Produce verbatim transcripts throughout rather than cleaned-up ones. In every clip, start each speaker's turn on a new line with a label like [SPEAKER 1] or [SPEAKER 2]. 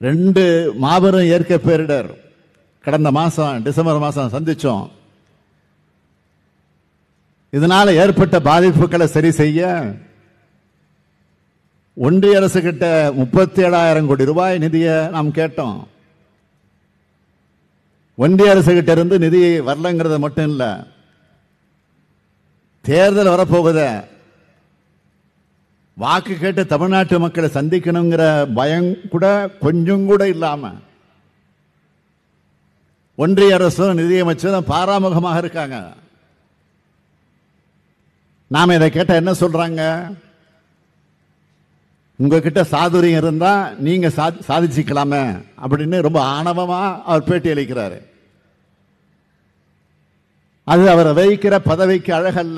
[SPEAKER 1] ரெண்டு மாபெரும் இயற்கை பேரிடர் கடந்த மாசம் டிசம்பர் மாசம் சந்திச்சோம். இதனால ஏற்பட்ட பாதிப்புகளை சரி செய்ய ஒன்றிய அரசு கிட்ட முப்பத்தி ஏழாயிரம் கோடி ரூபாய் நிதியை நாம் கேட்டோம். ஒன்றிய அரசு கிட்ட இருந்து நிதி வரலங்கிறது மட்டும் இல்ல, தேர்தல் வரப்போகுத வாக்கு கேட்டு தமிழ்நாட்டு மக்களை சந்திக்கணுங்கிற பயம் கூட கொஞ்சம் கூட இல்லாம ஒன்றிய அரசும் நிதியமைச்சரும் பாராமுகமாக இருக்காங்க. நாம இதை கேட்ட என்ன சொல்றாங்க? உங்ககிட்ட சாதுரியம் இருந்தா நீங்க சாதிச்சுக்கலாமே அப்படின்னு ரொம்ப ஆணவமா அவர் பேட்டி அளிக்கிறாரு. அது அவரை வைக்கிற பதவிக்கு அழகல்ல.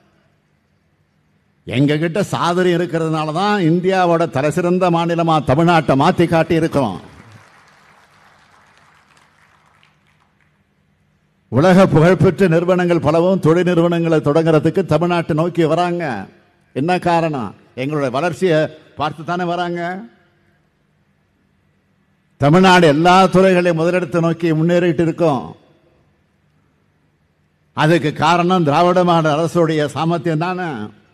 [SPEAKER 1] எங்க கிட்ட சாதுரியம் இருக்கிறதுனால தான் இந்தியாவோட தலைசிறந்த மாநிலமா தமிழ்நாட்டை மாத்தி காட்டி இருக்கிறோம். உலக புகழ்பெற்ற நிறுவனங்கள் பலவும் தொழில் நிறுவனங்களை தொடங்குறதுக்கு தமிழ்நாட்டை நோக்கி வராங்க. என்ன காரணம்? எங்களுடைய வளர்ச்சியை பார்த்து தானே வராங்க. தமிழ்நாடு எல்லா துறைகளையும் முதலிடத்தை நோக்கி முன்னேறிட்டு இருக்கோம். அதுக்கு காரணம் திராவிட மாடல் அரசுடைய சாமர்த்தியம் தானே.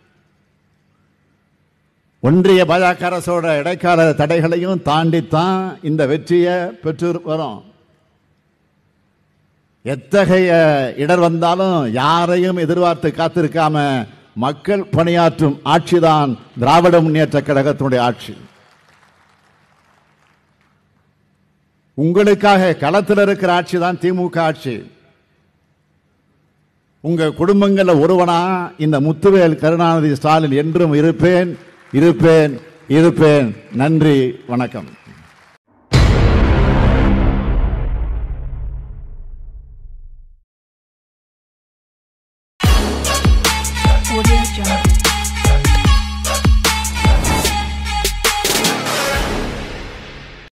[SPEAKER 1] ஒன்றிய பாஜக அரசோட இடைக்கால தடைகளையும் தாண்டித்தான் இந்த வெற்றியை பெற்று வரும். எத்தகைய இடர் வந்தாலும் யாரையும் எதிர்பார்த்து காத்திருக்காம மக்கள் பணியாற்றும் ஆட்சிதான் திராவிட முன்னேற்ற கழகத்தினுடைய ஆட்சி. உங்களுக்காக களத்தில் இருக்கிற ஆட்சி தான் திமுக ஆட்சி. உங்க குடும்பங்கள்ல ஒருவனா இந்த முத்துவேல் கருணாநிதி ஸ்டாலின் என்றும் இருப்பேன் இருப்பேன் இருப்பேன். நன்றி, வணக்கம்.
[SPEAKER 2] Audio Jungle.